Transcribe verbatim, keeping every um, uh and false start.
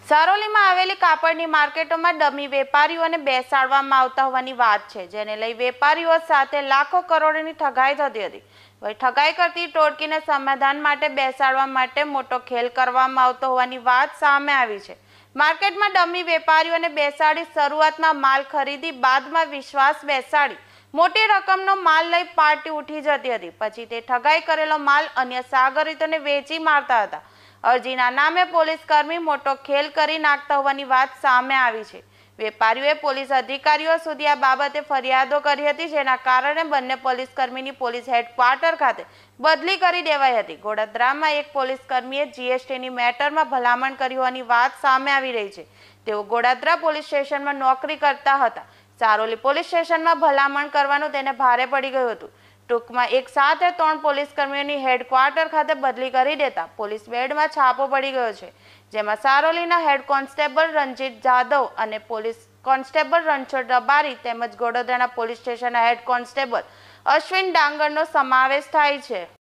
સારોલીમાં આવેલી કાપડની માર્કેટોમાં ડમી વેપારીઓને બેસાડવામાં આવતા હોવાની વાત છે, જેને લઈ વેપારીઓ સાથે લાખો કરોડોની ઠગાઈ થતી હતી. વળી ઠગાઈ કરતી ટોળકીને સમાધાન માટે બેસાડવા માટે મોટો ખેલ કરવામાં આવતો હોવાની વાત સામે આવી છે. માર્કેટમાં ડમી વેપારીઓને બેસાડી શરૂઆતમાં માલ ખરીદી બાદમાં વિશ્વાસ બેસાડી મોટી રકમનો માલ લઈ પાર્ટી ઉઠી જતી હતી. પછી તે ઠગાઈ કરેલો માલ અન્ય સાગરીતોને વેચી મારતા હતા. અરજીના નામે પોલીસ કર્મી મોટો ખેલ કરી નાખતા હોવાની વાત સામે આવી છે. વેપારીઓએ પોલીસ અધિકારીઓ સુધી આ બાબતે ફરિયાદો કરી હતી, જેના કારણે બંને પોલીસ કર્મીની પોલીસ હેડક્વાર્ટર ખાતે બદલી કરી દેવાઈ હતી. ગોડાદરામાં એક પોલીસ કર્મીએ જીએસટીની મેટરમાં ભલામણ કરી હોવાની વાત સામે આવી રહી છે. તેઓ ગોડાદરા પોલીસ સ્ટેશનમાં નોકરી કરતા હતા. સારોલી પોલીસ સ્ટેશનમાં ભલામણ કરવાનું તેને ભારે પડી ગયું હતું. ટૂંકમાં એક સાથે ત્રણ પોલીસ કર્મીઓની હેડક્વાર્ટર ખાતે બદલી કરી દેતા પોલીસ બેડમાં છાપો પડી ગયો છે, જેમાં સારોલીના હેડ કોન્સ્ટેબલ રણજીત જાદવ અને પોલીસ કોન્સ્ટેબલ રણછોડ રબારી તેમજ ગોડાદરાના પોલીસ સ્ટેશનના હેડ કોન્સ્ટેબલ અશ્વિન ડાંગરનો સમાવેશ થાય છે.